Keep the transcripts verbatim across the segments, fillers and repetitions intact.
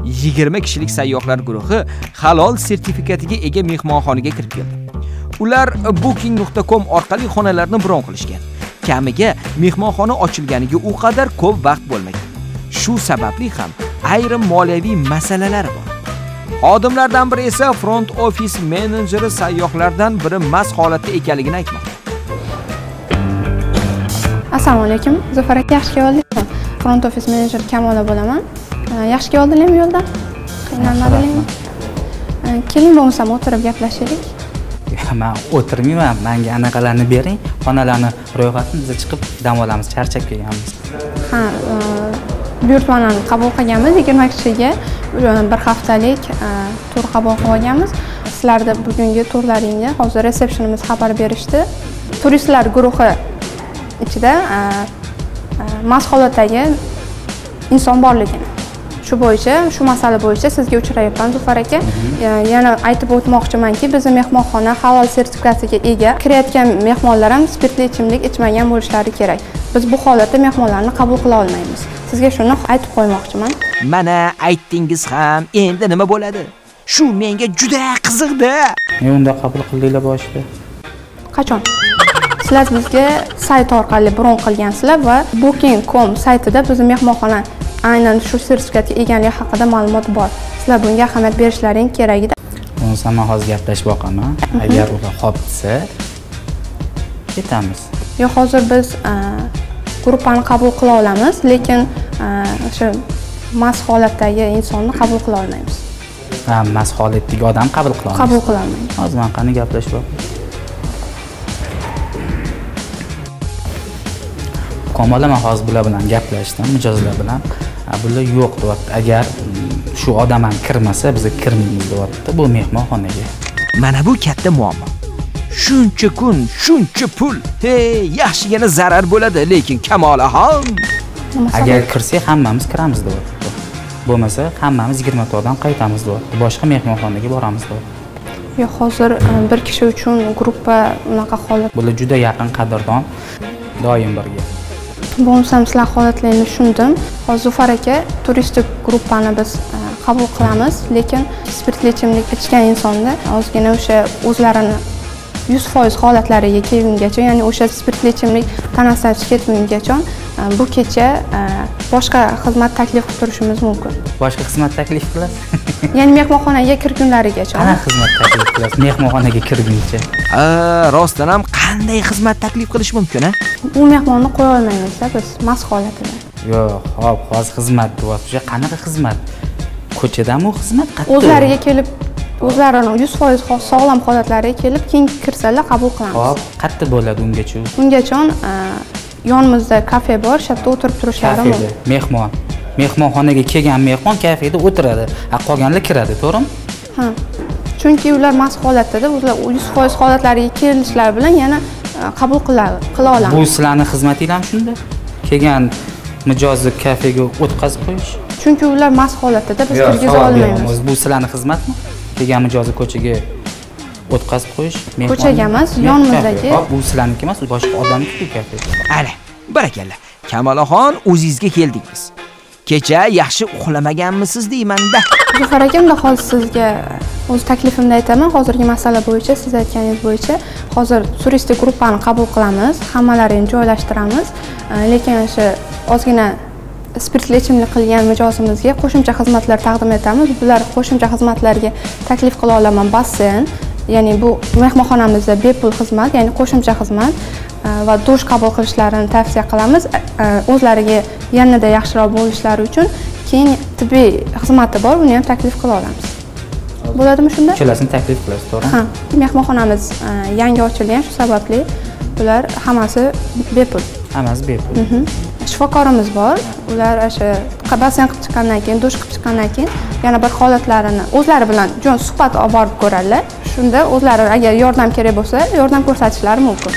yigirma kishilik sayyohlar guruhi halol sertifikatiga ega mehmonxonaga kirib keldi. Ular booking nuqta com orqali xonalarni bron qilishgan. Kamiga mehmonxona ochilganiga u qadar ko'p vaqt bo'lmagan. Shu sababli ham ayrim moliyaviy masalalar bor. Xodimlardan biri esa front office menejeri sayyohlardan biri mast holatda ekanligini aytmoqda. Assalomu alaykum. Zafar aka, yaxshi keldingizmi? Front office menejer Kamola bo'laman. Yaxshi keldingizmi yo'lda? Qiynalmadingizmi? Keling bo'lmasa o'tirib gaplashaylik. Men o'tirmayman. Menga anaqalarni bering, xonalarni ro'yxatini biz chiqib dam olamiz. Charchab kelganmiz. Ha, buyurtmalarni qabul qilganmiz. yigirma kishiga bir haftalik tur qabul qilganmiz. Sizlarda bugungi turlaringga hozir resepsiyonimiz xabar berishdi. Turistlar guruhi ichida mast holatdagi inson borligini. Shu bo'yicha, shu masala bo'yicha sizga uchrayapman Zufar aka. Yana aytib o'tmoqchimanki, bizning mehmonxona halol sertifikatiga ega. Kirayotgan mehmonlar ham spirtli ichimlik ichmagan bo'lishlari kerak. Biz bu holatda mehmonlarni qabul qila olmaymiz. Sizga shuni aytib qo'ymoqchiman. Mana aytdingiz ham, endi nima bo'ladi? Shu menga juda qiziqdi. Men unda qabul qildinglar boshida. Qachon? Sizlar bizga sayt orqali bron qilgansizlar va booking nuqta com saytida bizning mehmonxona aynan shu sertifikatga egaligi haqida ma'lumot bor. Sizlar bunga ahamiyat berishlaring kerak edi. Uni men hozir gaplashib boqaman. Agar ular xo'p desa, ketamiz. Yo, hozir biz gruppani qabul qila olamiz, lekin o'sha mast holatdagi insonni qabul qila olmaymiz. Ha, mast holatdagi odam qabul qila olmaymiz. Qabul qila olmaymiz. Hozir men qani gaplashib boqaman. Kamola men hozir bular bilan gaplashdim, mijozlar bilan. Bular yo'q deyapti. Agar shu odam ham kirmasa, biz kirmaymiz deyapti bu mehmonxonaga. Mana bu katta muammo. Shuncha kun, shuncha pul. Hey, yaxshigina zarar bo'ladi, lekin Kamolaxon, agar kirsak hammamiz kiramiz deyapti. Bo'lmasa, hammamiz yigirma ta odam qaytamiz deyapti. Boshqa mehmonxonaga boramiz deyapti. Yo, hozir bir kishi uchun gruppa unaqa holat. Bular juda yaqin qadrdon, doim birga. Bo'lsam sizlar holatlaringizni tushundim. Hozir Zufar aka, turistik gruppani biz qabul qilamiz, lekin spirtli ichimlik ichgan insonda ozgina o'sha o'zlarini yuz foiz holatlariga kelgungacha, ya'ni o'sha spirtli ichimlik tanasidan chiqib ketgungacha bu kecha boshqa xizmat taklif qilib turishimiz mumkin. Boshqa xizmat taklif qilasiz? Ya'ni mehmonxonaga kirgunlarigacha. Qanaqa xizmat taklif qilasiz mehmonxonaga kirguncha? Ha, rostdan ham qanday xizmat taklif qilish mumkin, ha? U mehmonni qo'ya olmaymiz-da biz mast holatida. Yo'q, hop, hozir xizmat deyapsiz. Qanaqa xizmat? Ko'chadami u xizmat? Qattiq. O'zlariga kelib, o'zlarining yuz foiz sog'lom holatlariga kelib, keyin kirsalar qabul qilamiz. Hop, qattiq bo'ladi ungacha. Ungacha yonimizda kafe bor, shu yerda o'tirib turishlari mumkin. Mehmon. Mehmonxonaga kelgan mehmon kafeda o'tiradi. A qolganlar kiradi, to'g'rimi? Ha. Chunki ular mast holatda, ular yuz foiz holatlariga kelishlari bilan yana qabul qila olamiz. Bu sizlarning xizmatingizmi shunda? Kelgan mijozni kafega o'tkazib qo'yish. Chunki ular mast holatda, biz kirgiza olmaymiz. Bu sizlarning xizmatmi? Kelgan mijozni ko'chaga o'tkazib qo'yish. Ko'chaga emas, yonimizdagi. Bu sizlarniki emas, boshqa odamniki kafe. Ana, barakalla. Kamolaxon, o'zingizga keldingiz. Kecha yaxshi uxlamaganmisiz deyman-da. Zufar aka, unda hozir sizga o'z taklifimni aytaman. Hozirgi masala bo'yicha, siz aytganingiz bo'yicha, hozir turistik gruppani qabul qilamiz, hammalarini joylashtiramiz, lekin o'sha ozgina spirtli ichimlik qilgan mijozimizga qo'shimcha xizmatlar taqdim etamiz. Bular qo'shimcha xizmatlarga taklif qila olaman, basseyn, ya'ni bu mehmonxonamizda bepul xizmat, ya'ni qo'shimcha xizmat va dush qabul qilishlarini tavsiya qilamiz. O'zlariga yanada yaxshiroq bo'lishlari uchun keyin tibbiy xizmati bor, uni ham taklif qila olamiz. Bo'ladimi shunda? Ikkalasini taklif qilasiz, to'g'rimi? Ha, mehmonxonamiz yangi ochilgan, shu sababli bular hammasi bepul. Hammasi bepul. Shifokorimiz bor. Ular o'sha basseyn qilib chiqqandan keyin, dush qilib chiqqandan keyin yana bir holatlarini o'zlari bilan jon suhbat olib borib ko'radilar. Shunda o'zlari agar yordam kerak bo'lsa, yordam ko'rsatishlari mumkin.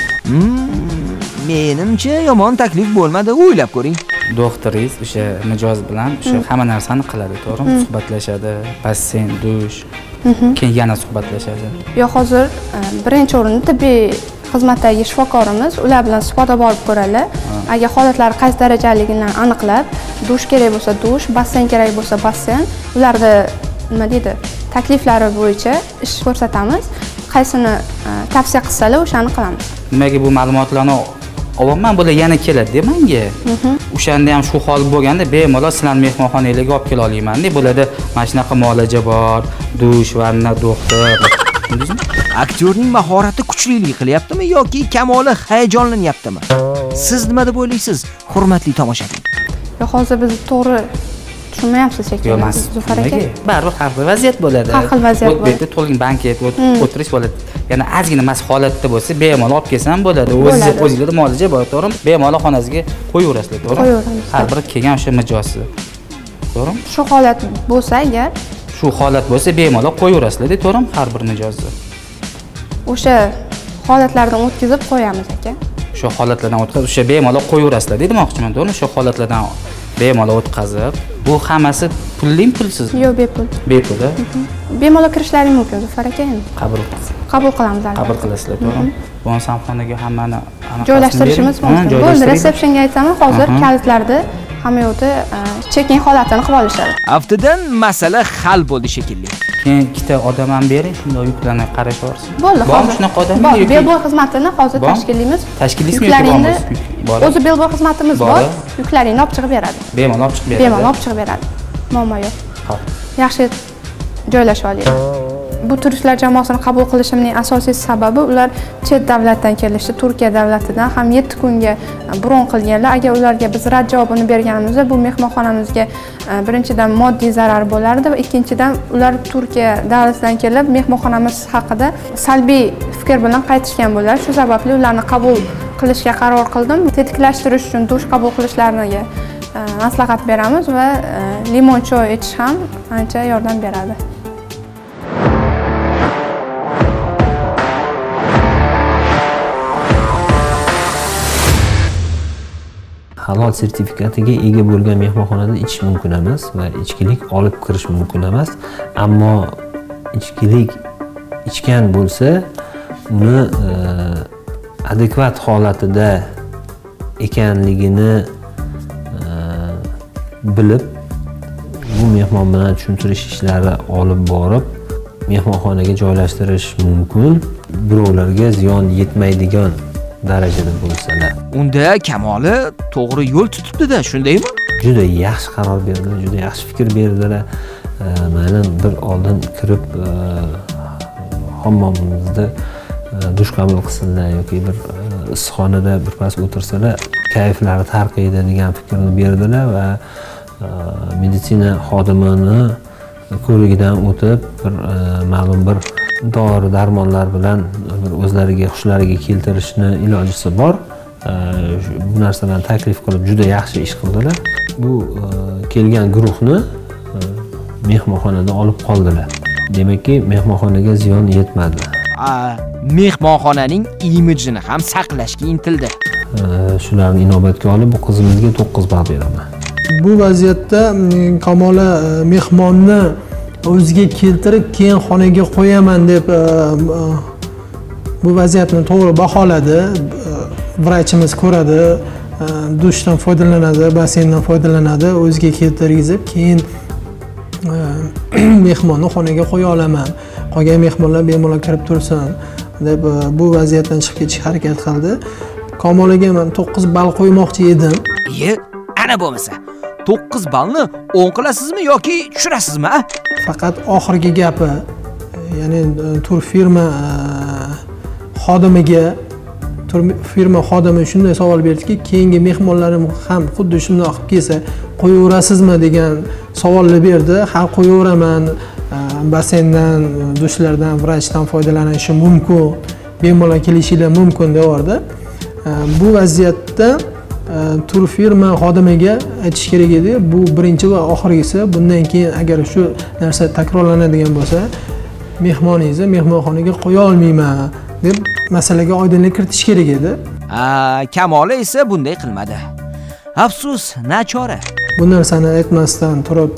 Menimcha yomon taklif bo'lmadi, o'ylab ko'ring. Doktoringiz o'sha mijoz bilan o'sha hamma narsani qiladi, to'g'rimi? Suhbatlashadi, basseyn, dush, keyin yana suhbatlashadi. Yo, hozir birinchi o'rinda tibbiy xizmatdagi shifokorimiz ular bilan suhbatga borib ko'radi. Agar holatlari qaysi darajaligini aniqlab, dush kerak bo'lsa dush, basseyn kerak bo'lsa basseyn, ularda nima deydi, takliflari bo'yicha ish ko'rsatamiz. Qaysini tavsiya qilsalar, o'shani qilamiz. Nimaga bu ma'lumotlarni olaman, bular yana keladi menga. O'shanda ham shu hol bo'lganda bemalol sizlarni mehmonxonangizga olib kela olaman deb, bularda mana shunaqa muolaja bor, dush, vanna, doktor. Aktyorning mahorati kuchlilik qilyaptimi yoki Kamoli hayajonlanyaptimi? Siz nima deb o'ylaysiz, hurmatli tomoshabin? Yo, hozir biz to'g'ri tushunmayapsiz shekilli, Zufar aka. Baribir har xil vaziyat bo'ladi. Har xil vaziyat bo'ladi. Bu yerda to'lgan banket, o'tirish bo'ladi. Yana ozgina mas holatda bo'lsa, bemalol olib kelsam bo'ladi. O'zingiz o'zingizda muolaja bor, to'g'rimi? Bemalol xonangizga qo'yaverasizlar, to'g'rimi? Qo'yaveramiz. Har bir kelgan o'sha mijozi. To'g'rimi? Shu holat bo'lsa agar, shu holat bo'lsa, bemalol qo'yaverasizlar, to'g'rimi? Har bir mijozni. O'sha holatlardan o'tkazib qo'yamiz aka. O'sha holatlardan o'tkazib, o'sha bemalol qo'yaverasizlar demoqchiman, to'g'rimi? O'sha holatlardan bemalol o'tkazib, bu hammasi pullimi, pulsiz? Yo'q, bepul. Bepul, a? Bemalol kirishlaring mumkin, Zufar aka. Qabul qabul qilamiz albatta. Qabul qilasizlar, to'g'rimi? Bu samxonaga hammani joylashtirishimiz mumkin. Bo'ldi, resepsiyonga aytaman, hozir kalitlarda hamma yo'qda cheking holatini qilib olishadi. Aftidan masala hal bo'ldi shekilli. Keyin ikkita odam ham bering, shunday yuklarni qarashaversin. Bo'ldi, hozir shunaqa odam bor. Belbor xizmatini hozir tashkillaymiz. Tashkillaymiz, bor. O'zi belbor xizmatimiz bor. Yuklaringni olib chiqib beradi. Bemalol olib chiqib beradi. Bemalol olib chiqib beradi. Muammo yo'q. Xo'p. Yaxshi joylashib olaylik. Bu turistlar jamoasini qabul qilishimning asosiy sababi ular chet davlatdan kelishdi. Turkiya davlatidan ham yetti kunga bron qilganlar. Agar ularga biz rad javobini berganimizda, bu mehmonxonamizga birinchidan moddiy zarar bo'lardi va ikkinchidan ular Turkiya davlatidan kelib mehmonxonamiz haqida salbiy fikr bilan qaytishgan bo'llar. Shu sababli ularni qabul qilishga qaror qildim. Tetiklashtirish uchun dush qabul qilishlariga maslahat beramiz va limon choy ichish ham ancha yordam beradi. Halol sertifikatiga ega bo'lgan mehmonxonada ichish mumkin emas va ichkilik olib kirish mumkin emas. Ammo ichkilik ichgan bo'lsa, uni adekvat holatida ekanligini bilib, bu mehmon bilan tushuntirish ishlari olib borib, mehmonxonaga joylashtirish mumkin. Birovlarga ziyon yetmaydigan darajada bo'lsalar. Unda Kamoli to'g'ri yo'l tutibdi-da, shundaymi? Juda yaxshi qaror berdilar, juda yaxshi fikr berdilar. Mana bir oldin kirib hammomimizda dush qabul qilsinlar yoki bir issiqxonada birpas o'tirsalar, kayflari tarqaydi degan fikrni berdilar va meditsina xodimini ko'rigidan o'tib bir ma'lum bir dori darmonlar bilan o'zlariga xushlariga keltirishni ilojisi bor. Bu narsadan taklif qilib juda yaxshi ish qildilar. Bu kelgan guruhni mehmonxonada olib qoldilar. Demakki, mehmonxonaga ziyon yetmadi. Mehmonxonaning imijini ham saqlashga intildi. Shularni inobatga olib, bu qizimizga to'qqiz ball beraman. Bu vaziyatda Kamola mehmonni o'ziga keltirib, keyin xonaga qo'yaman deb bu vaziyatni to'g'ri baholadi. Vrachimiz ko'radi, dushdan foydalanadi, basseyndan foydalanadi, o'ziga keltirgizib, keyin mehmonni xonaga qo'ya olaman. Qolgan mehmonlar bemalol kirib tursin deb bu vaziyatdan chiqib ketishga harakat qildi. Kamolaga men to'qqiz ball qo'ymoqchi edim. Ye, ana bo'lmasa to'qqiz ballni o'n qilasizmi yoki tushirasizmi? Faqat oxirgi gapi, ya'ni tur firma xodimiga tur firma xodimi shunday savol berdiki, keyingi mehmonlarim ham xuddi shunday qilib kelsa qo'yaverasizmi degan savolni berdi. Ha, qo'yaveraman. Basseyndan, dushlardan, vrachdan foydalanishi mumkin, bemalol kelishinglar mumkin deyordi. Bu vaziyatda tur firma xodimiga aytish kerak edi, bu birinchi va oxirgisi. Bundan keyin agar shu narsa takrorlanadigan bo'lsa, mehmoningizni mehmonxonaga qo'ya olmayman deb masalaga oydinlik kiritish kerak edi. Kamoli esa bunday qilmadi. Afsus, nachora. Bu narsani aytmasdan turib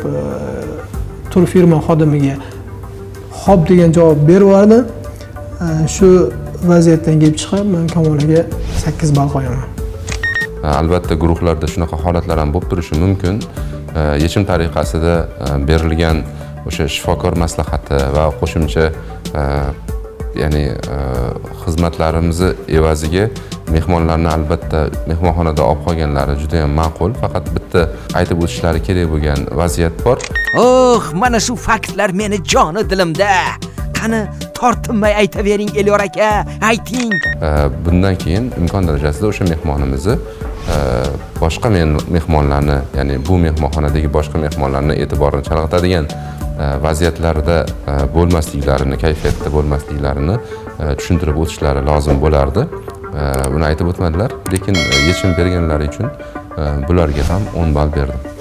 tur firma xodimiga xo'p degan javob berib yubordi. Shu vaziyatdan kelib chiqib men Kamolaga sakkiz ball qo'yaman. Albatta guruhlarda shunaqa holatlar ham bo'lib turishi mumkin. Yechim tariqasida berilgan o'sha shifokor maslahati va qo'shimcha ya'ni xizmatlarimiz evaziga mehmonlarni albatta mehmonxonada olib qolganlari juda ham ma'qul. Faqat bitta aytib o'tishlari kerak bo'lgan vaziyat bor. Oh, mana shu faktlar meni joni dilimda. Qani tortinmay aytavering Elyor aka, ayting. Bundan keyin imkon darajasida o'sha mehmonimizni boshqa men mehmonlarni, ya'ni bu mehmonxonadagi boshqa mehmonlarni e'tiborini chalg'itadigan vaziyatlarda bo'lmasliklarini, kayfiyatda bo'lmasliklarini tushuntirib o'tishlari lozim bo'lardi. Buni aytib o'tmadilar, lekin yechim berganlari uchun bularga ham o'n ball berdim.